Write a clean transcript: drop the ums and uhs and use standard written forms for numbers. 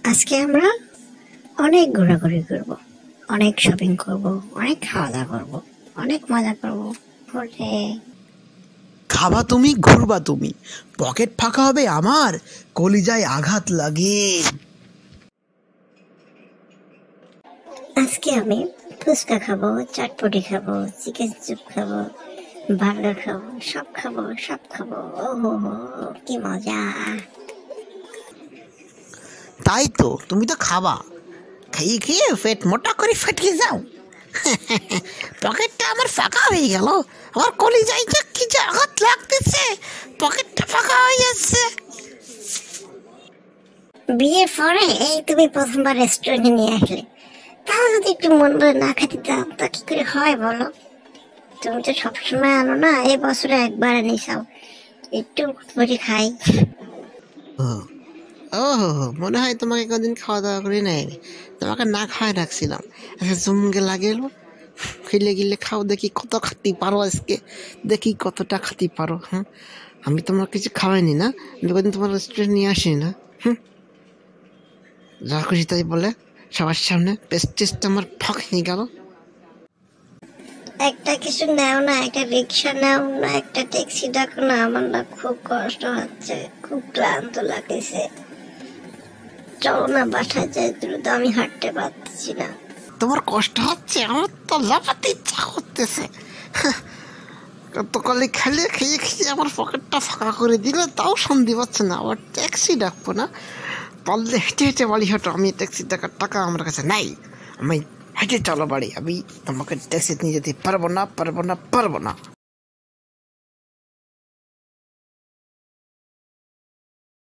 আজকে আমরা অনেক ঘোরাঘুরি করব, অনেক শপিং করব, অনেক খাওয়া দাওয়া করব, অনেক মজা করব। ঘুরে খাবা তুমি, ঘুরবা তুমি, পকেট ফাঁকা হবে আমার, কলিজায় আঘাত লাগে। আজকে আমি ফুচকা খাবো, চটপটি খাবো, চিকেন স্যুপ খাবো, বার্গার খাবো, সব খাবো, সব খাবো। ও হো হো, কি মজা! তাই তো, তুমি তো খাবা, খেয়ে খেয়ে পেট মোটা করে ফেটে যাও। পকেটটা আমার ফাঁকা হয়ে গেল, আমার কলিজায় যে কি যে আঘাত লাগতেছে, পকেটটা ফাঁকা হয়ে যাচ্ছে। বিয়ের পরে এই তুমি প্রথমবার রেস্টুরেন্টে নিয়ে আসলে, তাও যদি একটু মন ভরে না খেতে দাও তা কি করে হয় বলো? তুমি তো সবসময় আনো না, এই বছরে একবার নিসাও, একটু বসে খাই। ও মনে হয় তোমাকে কদিন খাওয়া দাওয়া করে নেয়, তোমাকে না খাওয়াই রাখছিলাম, আচ্ছা জমকে লাগেলো। খেলে গিলে খাও, দেখি কত খাতে পারো, আজকে দেখি কতটা খাতে পারো। হ্যাঁ, আমি তোমার কিছু খাওয়াইনি না, আমি কদিন তোমার রেস্টুরেন্ট নিয়ে আসিনি না। যা খুশি তাই বলে সবার সামনে পেস্টেজটা আমার ফাঁক হয়ে গেল। একটা কিছু নাও না, একটা রিক্সা নাও না, একটা ট্যাক্সি ডাকো না, আমার না খুব কষ্ট হচ্ছে, খুব ক্লান্ত লাগতেছে। চলো না বাসায় যাই দ্রুত, আমি হাঁটতে পারতেছি না। তোমার কষ্ট হচ্ছে, আমার তো লাফাতে ইচ্ছা করতেছে। গতকালে খেলে খেয়ে খেয়ে আমার পকেটটা ফাঁকা করে দিলে, তাও শান্তি পাচ্ছে না। আবার ট্যাক্সি ডাকবো না, পারলে হেঁটে হেঁটে বাড়ি হাঁটো। আমি ট্যাক্সি ডাকার টাকা আমার কাছে নাই, আমি হেঁটে চলো বাড়ি। আমি তোমাকে ট্যাক্সি নিয়ে যেতে পারবো না, পারবো না, পারবো না।